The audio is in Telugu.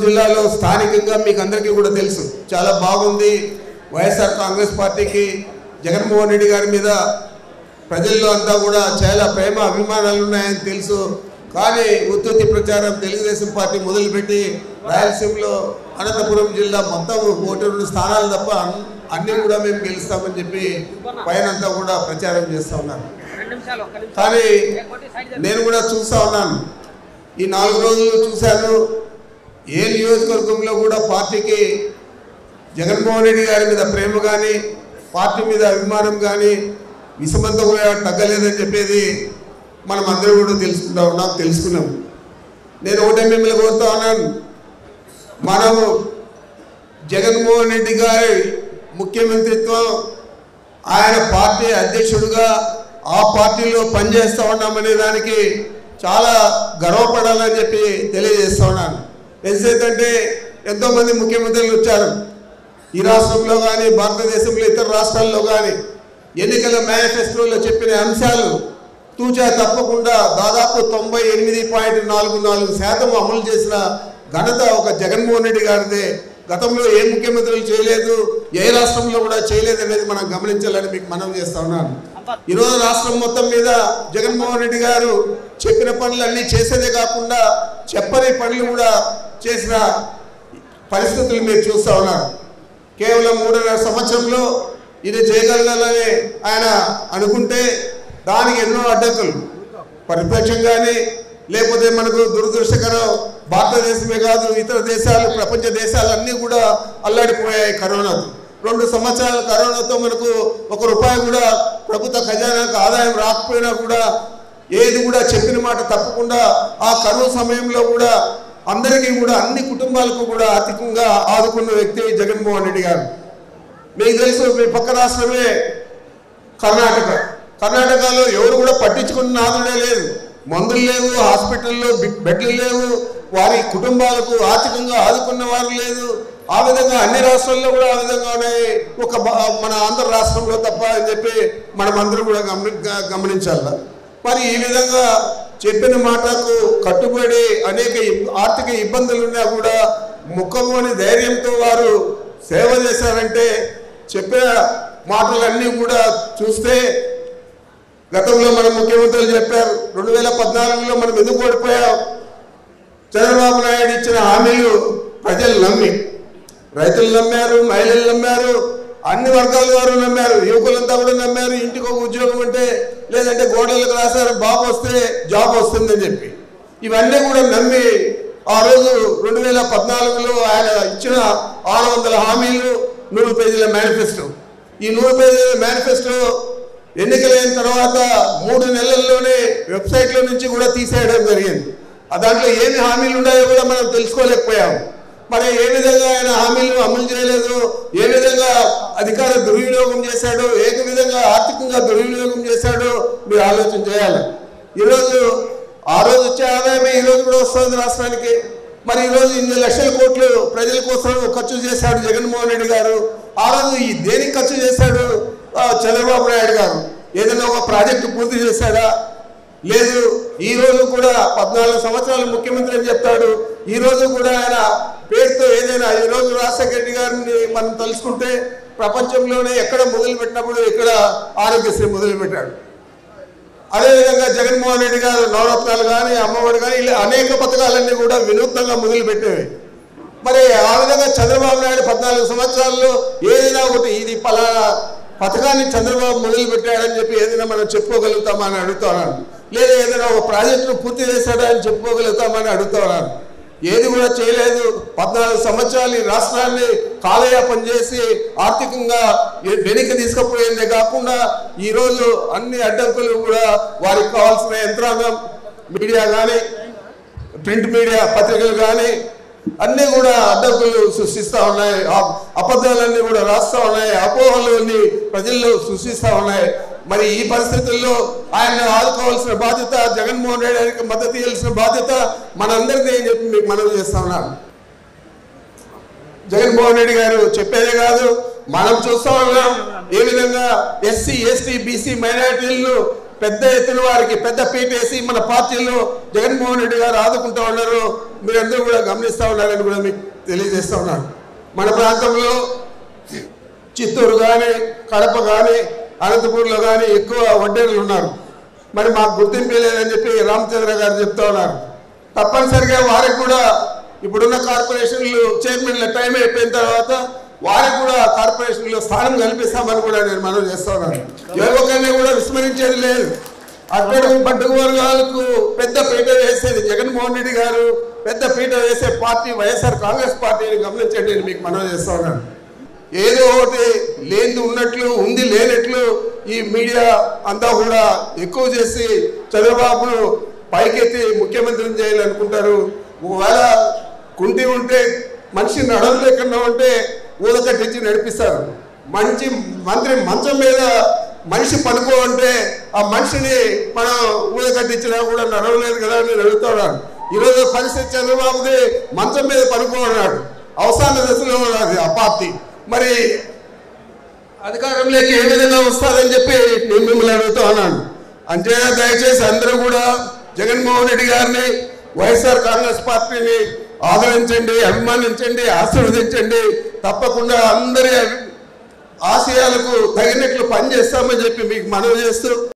జిల్లాలో స్థానికంగా మీకు అందరికీ కూడా తెలుసు, చాలా బాగుంది. వైఎస్ఆర్ కాంగ్రెస్ పార్టీకి జగన్మోహన్ రెడ్డి గారి మీద ప్రజల్లో అంతా కూడా చాలా ప్రేమ అభిమానాలు ఉన్నాయని తెలుసు. కానీ ఉత్తుత్తి ప్రచారం తెలుగుదేశం పార్టీ మొదలుపెట్టి రాయలసీమలో అనంతపురం జిల్లా మొత్తం 1-2 స్థానాలు తప్ప అన్నీ కూడా మేము గెలుస్తామని చెప్పి పైనంతా కూడా ప్రచారం చేస్తూ ఉన్నారు. కానీ నేను కూడా చూస్తూ ఉన్నాను, ఈ 4 రోజులు చూశాను. ఏ నియోజకవర్గంలో కూడా పార్టీకి జగన్మోహన్ రెడ్డి గారి మీద ప్రేమ కానీ పార్టీ మీద అభిమానం కానీ విషమంతా కూడా తగ్గలేదని చెప్పేది మనం అందరూ కూడా తెలుసుకున్నాం. నేను ఒకటే మిమ్మల్ని కోరుతా ఉన్నాను, మనము జగన్మోహన్ రెడ్డి గారి ముఖ్యమంత్రిత్వం, ఆయన పార్టీ అధ్యక్షుడిగా ఆ పార్టీలో పనిచేస్తూ ఉన్నామనే దానికి చాలా గర్వపడాలని చెప్పి తెలియజేస్తూ ఉన్నాను. ఎందుకంటే ఎంతోమంది ముఖ్యమంత్రులు వచ్చారు ఈ రాష్ట్రంలో కానీ భారతదేశంలో ఇతర రాష్ట్రాల్లో కానీ. ఎన్నికల మేనిఫెస్టోలో చెప్పిన అంశాలు తూచా తప్పకుండా దాదాపు 98.44% అమలు చేసిన ఘనత ఒక జగన్మోహన్ రెడ్డి గారిదే. గతంలో ఏ ముఖ్యమంత్రులు చేయలేదు, ఏ రాష్ట్రంలో కూడా చేయలేదు అనేది మనం గమనించాలని మీకు మనవి చేస్తా ఉన్నాను. ఈరోజు రాష్ట్రం మొత్తం మీద జగన్మోహన్ రెడ్డి గారు చెప్పిన పనులన్నీ చేసేదే కాకుండా చెప్పని పనులు కూడా చేసిన పరిస్థితులు మీరు చూస్తూ ఉన్నారు. కేవలం 3.5 సంవత్సరంలో ఇది చేయగలగాలని ఆయన అనుకుంటే దానికి ఎన్నో అడ్డంకులు, ప్రతిపక్షంగానే లేకపోతే మనకు దురదృష్టకరం భారతదేశమే కాదు ఇతర దేశాలు, ప్రపంచ దేశాలన్నీ కూడా అల్లాడిపోయాయి కరోనాతో. 2 సంవత్సరాల కరోనాతో మనకు 1 రూపాయి కూడా ప్రభుత్వ ఖజానాకు ఆదాయం రాకపోయినా కూడా ఏది కూడా చెప్పిన మాట తప్పకుండా ఆ కరువు సమయంలో కూడా అందరికీ కూడా అన్ని కుటుంబాలకు కూడా ఆర్థికంగా ఆదుకున్న వ్యక్తి జగన్మోహన్ రెడ్డి గారు. మీకు తెలుసు, మీ పక్క రాష్ట్రమే కర్ణాటకలో ఎవరు కూడా పట్టించుకున్న నాదుడే లేదు. మందులు లేవు, హాస్పిటల్లో బెడ్లు లేవు, వారి కుటుంబాలకు ఆర్థికంగా ఆదుకున్న వారు లేదు. ఆ విధంగా అన్ని రాష్ట్రాల్లో కూడా ఆ విధంగా ఉన్నాయి, ఒక మన ఆంధ్ర రాష్ట్రంలో తప్ప అని చెప్పి మనం అందరూ కూడా గమనించాల. మరి ఈ విధంగా చెప్పిన మాటకు కట్టుబడి అనేక ఆర్థిక ఇబ్బందులు ఉన్నా కూడా ముక్కమోని ధైర్యంతో వారు సేవ చేశారంటే చెప్పిన మాటలన్నీ కూడా చూస్తే గతంలో మన ముఖ్యమంత్రులు చెప్పారు 2014లో మనం ఎందుకు ఓడిపోయాం. చంద్రబాబు నాయుడు ఇచ్చిన హామీలు ప్రజలు నమ్మి, రైతులు నమ్మారు, మహిళలు నమ్మారు, అన్ని వర్గాల వారు నమ్మారు, యువకులంతా కూడా నమ్మారు. ఇంటికి ఒక ఉద్యోగం అంటే లేదంటే గోడలకు రాశారు బాబు వస్తే జాబ్ వస్తుందని చెప్పి ఇవన్నీ కూడా నమ్మి ఆ రోజు 2014లో ఆయన ఇచ్చిన 600 హామీలు 100 పేజీల మేనిఫెస్టో. ఈ 100 పేజీల మేనిఫెస్టో ఎన్నికలైన తర్వాత 3 నెలల్లోనే వెబ్సైట్లో నుంచి కూడా తీసేయడం జరిగింది. దాంట్లో ఏమి హామీలు ఉన్నాయో కూడా మనం తెలుసుకోలేకపోయాము. మరి ఏ విధంగా ఆయన హామీలు అమలు చేయలేదు, ఏ విధంగా అధికార దుర్వినియోగం చేశాడో, ఏ విధంగా ఆర్థికంగా దుర్వినియోగం చేశాడో మీరు ఆలోచన చేయాలి. ఈరోజు ఆ రోజు వచ్చే ఆదాయమే ఈరోజు కూడా వస్తుంది రాష్ట్రానికి. మరి ఈరోజు 8 లక్షల కోట్లు ప్రజల కోసం ఖర్చు చేశాడు జగన్మోహన్ రెడ్డి గారు. ఆ రోజు దేనికి ఖర్చు చేశాడు చంద్రబాబు నాయుడు గారు? ఏదైనా ఒక ప్రాజెక్టు పూర్తి చేశాడా? లేదు. ఈ రోజు కూడా 14 సంవత్సరాలు ముఖ్యమంత్రి అని చెప్తాడు. ఈ రోజు కూడా ఆయన పేరుతో ఏదైనా ఈ రోజు రాజశేఖర రెడ్డి గారిని మనం తలుచుకుంటే ప్రపంచంలోనే ఎక్కడ మొదలు పెట్టినప్పుడు ఇక్కడ ఆరోగ్యశ్రీ మొదలు పెట్టాడు. అదేవిధంగా జగన్మోహన్ రెడ్డి గారు నవరత్నాలు కానీ అమ్మఒడి కానీ ఇలా అనేక పథకాలన్నీ కూడా వినూత్నంగా మొదలుపెట్టేవి. మరి ఆ విధంగా చంద్రబాబు నాయుడు 14 సంవత్సరాల్లో ఏదైనా ఒకటి ఇది పలానా పథకాన్ని చంద్రబాబు మొదలు పెట్టాడని చెప్పి ఏదైనా మనం చెప్పుకోగలుగుతామని అడుగుతున్నాను. లేదా ఏదైనా ఒక ప్రాజెక్టును పూర్తి చేశాడా అని చెప్పుకోగలుగుతామని అడుగుతున్నాను. ఏది కూడా చేయలేదు. 14 సంవత్సరాలు ఈ రాష్ట్రాన్ని కాలయాపన చేసి ఆర్థికంగా వెనక్కి తీసుకుపోయిందే కాకుండా ఈరోజు అన్ని అడ్డంకులు కూడా వారికి కావాల్సిన యంత్రాంగం మీడియా కానీ ప్రింట్ మీడియా పత్రికలు కానీ అన్నీ కూడా అడ్డంకులు సృష్టిస్తూ ఉన్నాయి. అబద్ధాలన్నీ కూడా రాస్తూ ఉన్నాయి, అపోహలన్నీ ప్రజల్లో సృష్టిస్తూ ఉన్నాయి. మరి ఈ పరిస్థితుల్లో ఆయన్ని ఆదుకోవాల్సిన బాధ్యత, జగన్మోహన్ రెడ్డి గారికి మద్దతు ఇవ్వాల్సిన బాధ్యత మనందరికీ అని చెప్పి మీకు మనవి చేస్తా ఉన్నాను. జగన్మోహన్ రెడ్డి గారు చెప్పేదే కాదు, మనం చూస్తూ ఉన్నాం ఏ విధంగా ఎస్సీ, ఎస్టీ, బీసీ మైనారిటీలను పెద్ద ఎత్తున వారికి పెద్ద పీట వేసి మన పార్టీలో జగన్మోహన్ రెడ్డి గారు ఆదుకుంటూ ఉన్నారు. మీరందరూ కూడా గమనిస్తూ ఉన్నారని కూడా మీకు తెలియజేస్తూ ఉన్నాను. మన ప్రాంతంలో చిత్తూరు కానీ, కడప కానీ, అనంతపూర్లో కానీ ఎక్కువ వడ్డేరులు ఉన్నారు. మరి మాకు గుర్తింపు లేదని చెప్పి రామచంద్ర గారు చెప్తా ఉన్నారు. తప్పనిసరిగా వారికి కూడా ఇప్పుడున్న కార్పొరేషన్లు చైర్మన్ల టైం అయిపోయిన తర్వాత వారికి కూడా కార్పొరేషన్లో స్థానం కల్పిస్తామని కూడా నేను మనవి చేస్తా ఉన్నాను. ఏ ఒక్కరిని కూడా విస్మరించేది లేదు. అట్టడుగు బడ్డుగు వర్గాలకు పెద్ద పీట వేసేది జగన్మోహన్ రెడ్డి గారు, పెద్ద పీట వేసే పార్టీ వైఎస్ఆర్ కాంగ్రెస్ పార్టీని గమనించండి నేను మీకు మనవి చేస్తా ఉన్నాను. ఏదో ఒకటి లేనిది ఉన్నట్లు, ఉంది లేనట్లు ఈ మీడియా అంతా కూడా ఎక్కువ చేసి చంద్రబాబును పైకెత్తి ముఖ్యమంత్రిని చేయాలనుకుంటారు. ఒకవేళ కుంటి ఉంటే మనిషి నడవలేకుండా ఉంటే ఊదకట్టించి నడిపిస్తారు. మంచి మంత్రి మంచం మీద మనిషి పనుకో అంటే ఆ మనిషిని మనం ఊదకట్టించినా కూడా నడవలేదు కదా అని నేను అడుగుతున్నాను. ఈరోజు పరిస్థితి చంద్రబాబుది మంచం మీద పనుకో అన్నాడు. అవసాన దశలో ఉన్నది ఆ పార్టీ. మరి అధికారంలోకి ఏ విధంగా వస్తుందని చెప్పి నేను మిమ్మల్ని అడుగుతూ ఉన్నాను. అంతేనా దయచేసి అందరూ కూడా జగన్మోహన్ రెడ్డి గారిని, వైఎస్ఆర్ కాంగ్రెస్ పార్టీని ఆదరించండి, అభిమానించండి, ఆశీర్వదించండి. తప్పకుండా అందరి ఆశయాలకు తగినట్లు పనిచేస్తామని చెప్పి మీకు మనవి చేస్తూ